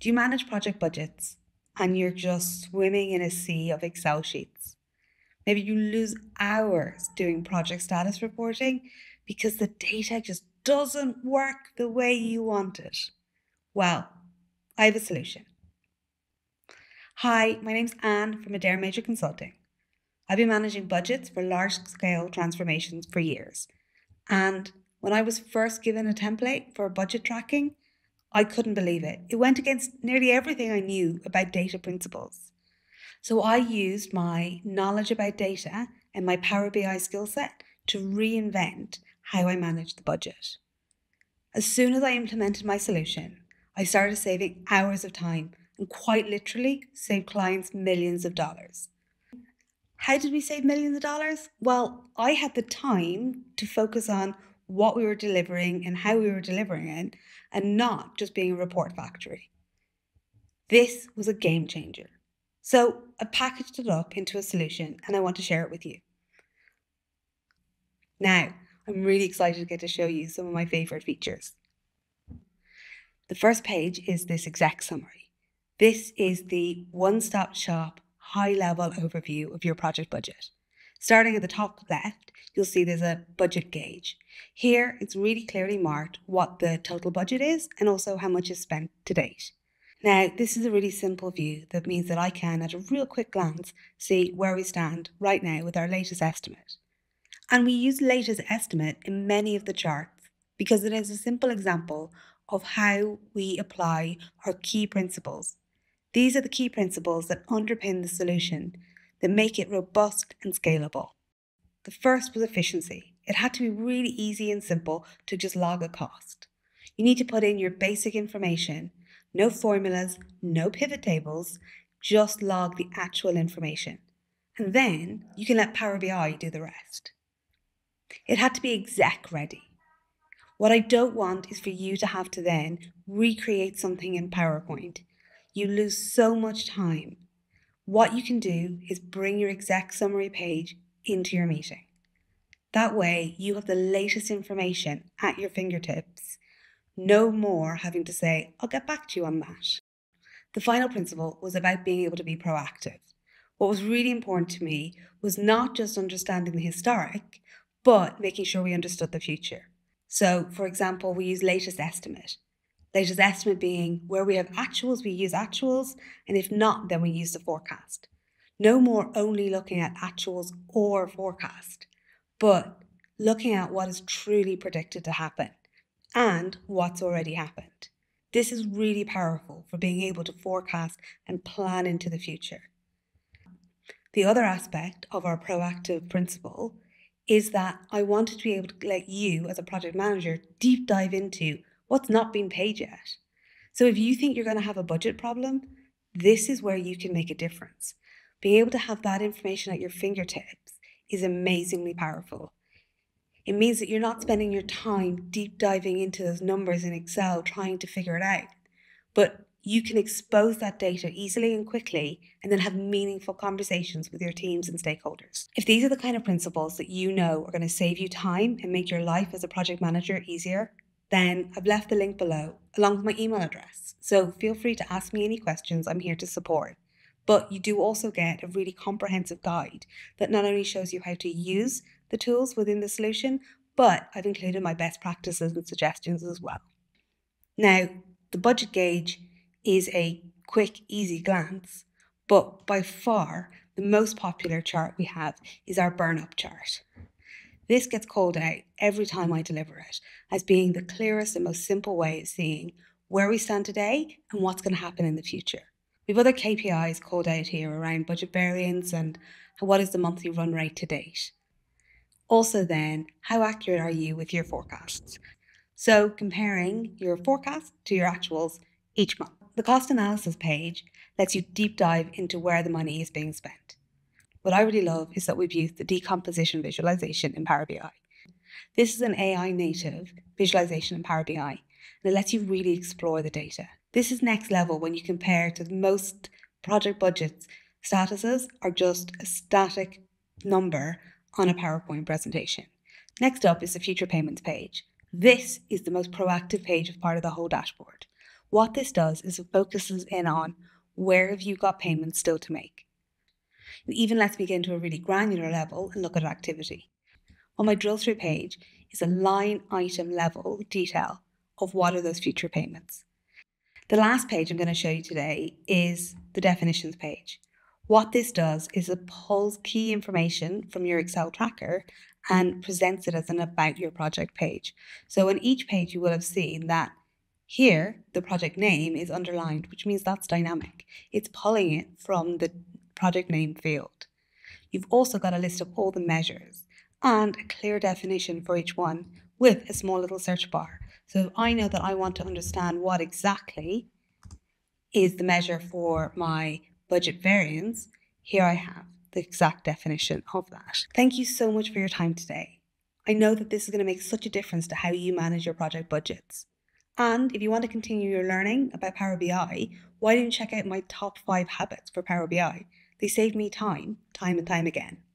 Do you manage project budgets and you're just swimming in a sea of Excel sheets? Maybe you lose hours doing project status reporting because the data just doesn't work the way you want it. Well, I have a solution. Hi, my name's Anne from Adair-Major Consulting. I've been managing budgets for large-scale transformations for years. And when I was first given a template for budget tracking, I couldn't believe it. It went against nearly everything I knew about data principles. So I used my knowledge about data and my Power BI skill set to reinvent how I manage the budget. As soon as I implemented my solution, I started saving hours of time and quite literally saved clients millions of dollars. How did we save millions of dollars? Well, I had the time to focus on what we were delivering and how we were delivering it, and not just being a report factory. This was a game changer. So I packaged it up into a solution and I want to share it with you. Now, I'm really excited to get to show you some of my favorite features. The first page is this exec summary. This is the one-stop shop, high-level overview of your project budget. Starting at the top left, you'll see there's a budget gauge. Here, it's really clearly marked what the total budget is and also how much is spent to date. Now, this is a really simple view that means that I can, at a real quick glance, see where we stand right now with our latest estimate. And we use latest estimate in many of the charts because it is a simple example of how we apply our key principles. These are the key principles that underpin the solution, that make it robust and scalable. The first was efficiency. It had to be really easy and simple to just log a cost. You need to put in your basic information, no formulas, no pivot tables, just log the actual information. And then you can let Power BI do the rest. It had to be exec-ready. What I don't want is for you to have to then recreate something in PowerPoint. You lose so much time. What you can do is bring your exec summary page into your meeting. That way you have the latest information at your fingertips. No more having to say, I'll get back to you on that. The final principle was about being able to be proactive. What was really important to me was not just understanding the historic, but making sure we understood the future. So, for example, we use latest estimate. Latest estimate being where we have actuals, we use actuals, and if not, then we use the forecast. No more only looking at actuals or forecast, but looking at what is truly predicted to happen and what's already happened. This is really powerful for being able to forecast and plan into the future. The other aspect of our proactive principle is that I wanted to be able to let you, as a project manager, deep dive into what's not been paid yet. So if you think you're going to have a budget problem, this is where you can make a difference. Being able to have that information at your fingertips is amazingly powerful. It means that you're not spending your time deep diving into those numbers in Excel trying to figure it out, but you can expose that data easily and quickly and then have meaningful conversations with your teams and stakeholders. If these are the kind of principles that you know are going to save you time and make your life as a project manager easier, then I've left the link below along with my email address. So feel free to ask me any questions. I'm here to support. But you do also get a really comprehensive guide that not only shows you how to use the tools within the solution, but I've included my best practices and suggestions as well. Now, the budget gauge is a quick, easy glance, but by far the most popular chart we have is our burn-up chart. This gets called out every time I deliver it as being the clearest and most simple way of seeing where we stand today and what's going to happen in the future. We have other KPIs called out here around budget variance and what is the monthly run rate to date. Also then, how accurate are you with your forecasts? So comparing your forecast to your actuals each month. The cost analysis page lets you deep dive into where the money is being spent. What I really love is that we've used the decomposition visualization in Power BI. This is an AI native visualization in Power BI, and it lets you really explore the data. This is next level when you compare to most project budgets. Statuses are just a static number on a PowerPoint presentation. Next up is the future payments page. This is the most proactive page as part of the whole dashboard. What this does is it focuses in on where have you got payments still to make. It even lets me get into a really granular level and look at activity. On my drill through page is a line item level detail of what are those future payments. The last page I'm going to show you today is the definitions page. What this does is it pulls key information from your Excel tracker and presents it as an about your project page. So on each page you will have seen that here the project name is underlined, which means that's dynamic. It's pulling it from the project name field. You've also got a list of all the measures and a clear definition for each one with a small little search bar. So if I know that I want to understand what exactly is the measure for my budget variance, here I have the exact definition of that. Thank you so much for your time today. I know that this is going to make such a difference to how you manage your project budgets. And if you want to continue your learning about Power BI, why don't you check out my top 5 habits for Power BI? They save me time and time again.